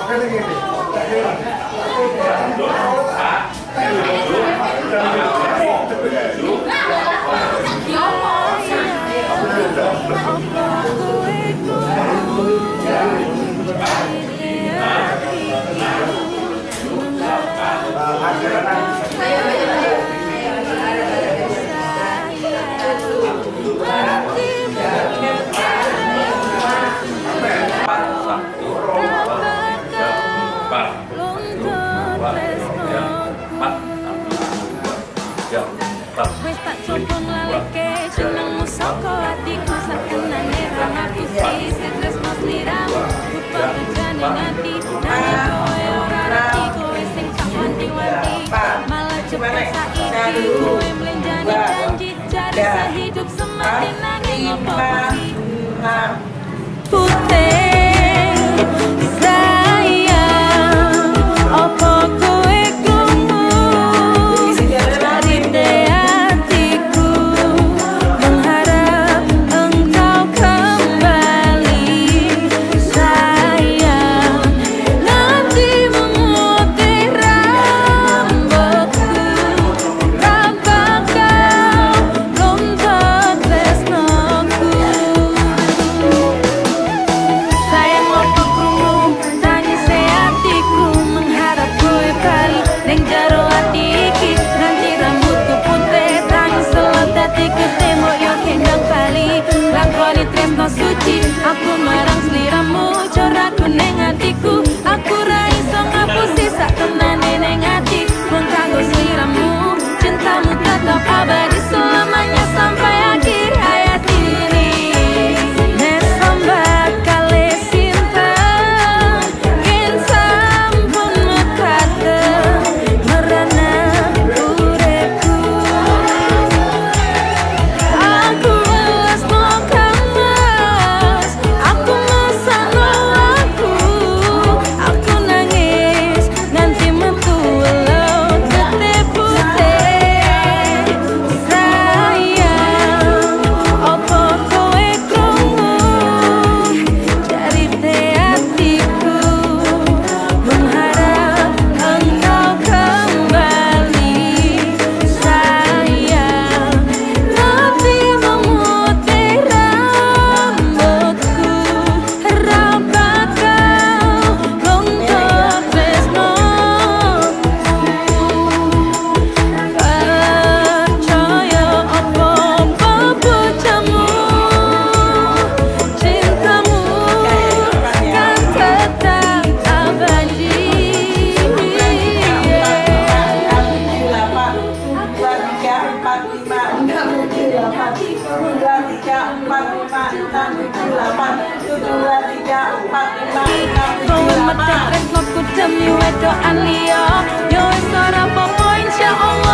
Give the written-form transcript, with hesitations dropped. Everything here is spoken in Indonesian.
Wis tak coba ngalike jenengmu saka atiku sakenane ramaku sing tresno sliramu rupa bejane ngati nanging kowe ora ngerti kowe sing tak wanti-wanti malah cepet saiki kowe mlenjani janji cari sehidup semati nanging opo putih sayang opo kowe krungu aku marang sliramu coraku ning atiku aku ra iso ngapusi sak tenane ning ati mung kanggo sliramu cintamu tetap abadi selamanya sampai akhir hayat ini nesambah kali cinta kin sampun mekate merana uripku aku wes demi wedokan liya yo wis ora apa-apa insyaallah.